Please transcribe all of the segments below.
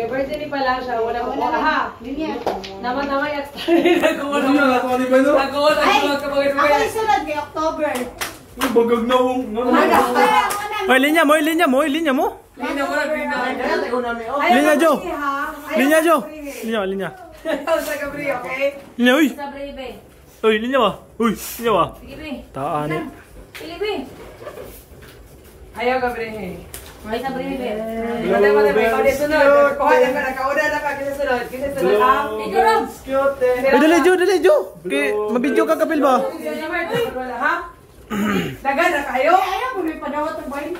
May birthday ni pala siya, wala ko. Aha! Naman extra. Nagkuha Ako isunod kay October. Bagag na mo. Oy, linya mo. Linya mo na. Linya, Jo. Linya. Sa Gabri, okay? Linya, uy. Sa Brebe. Uy, linya ba? Linya ba? Sige, be. Taan eh. Pili, be. Ayaw Gabri. Ay, sa Brebe. Mati, sunod. Kuha na ka, nakauna na ka, kinasunod. Ha? Ito, Rob. Uy, dali, Jo. Mabidyo ka kapil ba? Ha? Dagan na kayo? Ayaw mo may padawat ng 20.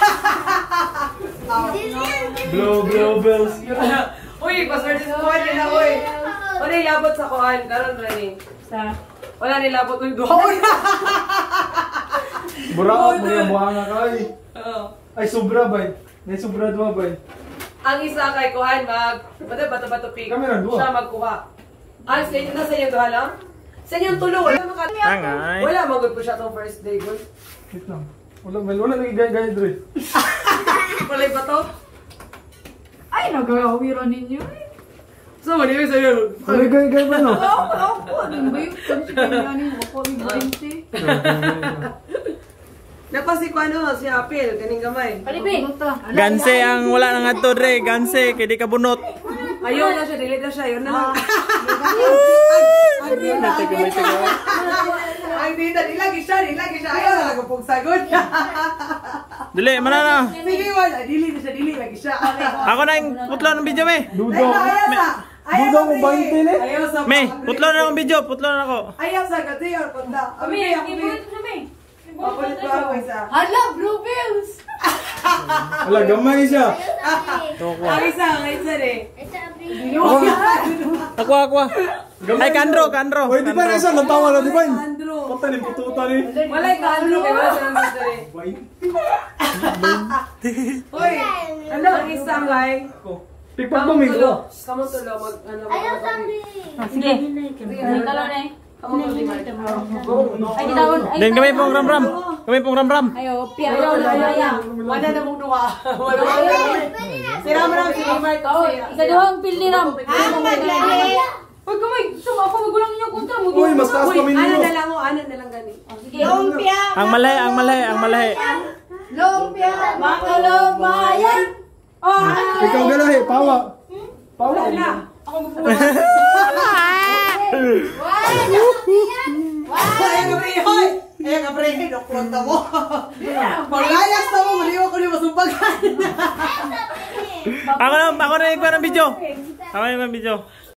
Blow bells. Uy, paswerte sa kuhan nila, uy. Wala nilabot sa kuhan. Karon running. Wala nilabot. Uy, doon. Buraot mo yung buhanga ka ay. Oo. Ay, sobra ba? May sobra dua ba? Ang isa kay kuhan, bato-bato pick. Kami lang, dua. Siya magkuha. Ang sa inyo, nasa inyong duha lang? Sa inyong tulong, wala Tangay. Wala magod po siya itong first day, good. Wait lang. Wala naging gaya dre. Walay ba to? Ay, nagawiro ninyo. So, mali yung sa'yo. Wala gaya ba no? Ako, ano ba yung konsiganyanin mo ko yung 20? Napasi ko ano, si Apil, kaning gamay. Palibi. Ganse ang wala nang adto dre, ganse kay di ka bunot. Ayaw na siya, delete na siya, yun na lang. Ang dita, dilagi siya, ayaw na nagpugsagot. Dili, mana na. Sige, wala, dili lagi siya. Ako na yung putlo ng video, me. Dudaw mo 20 ni? Ayaw sa Me, putlo na ng video, putlo na ako. Ayaw sa gati, or punta. Kami, ibulit mo siya, me. Papulit ko ako isa. Hala, blue bills! Wala, gamay siya. Ang isa rin. Ako. Ay, Kandro. Oy, di ba na isa? Natawa na, di ba? Andrew. Pata ni pututa ni. Walay ka, Andrew, kaya wala siya nandito rin. Uy, ano ang isang guy? Pikpak mo, Miko. Kamong tulo, Ayaw, sabi! Sige. Ang kalaw na eh. Kamong tulo. Ay, kitawon. Then kami pong ram-ram. Ayaw, ayaw na ayaw. Wala na mong duwa. Wala na. Si Ram, si Mark. Isa doang pili ram. Huwag kamay, suma ako, magulang ninyo kontra mo. Uy, mas taas kami Ano ninyo. na lang, ano na lang gani. Sige. Lumpia! Ang malahi. Lumpia! Mga lumayan! Oh, Ikaw galahi, pawa. Wala na. Ako mapuwa. Ay, kapre, hoy! Ay, kapre, doklog na mo. Paglayas na mo, maliwa ko niyo masumbagan. Ako na yung video.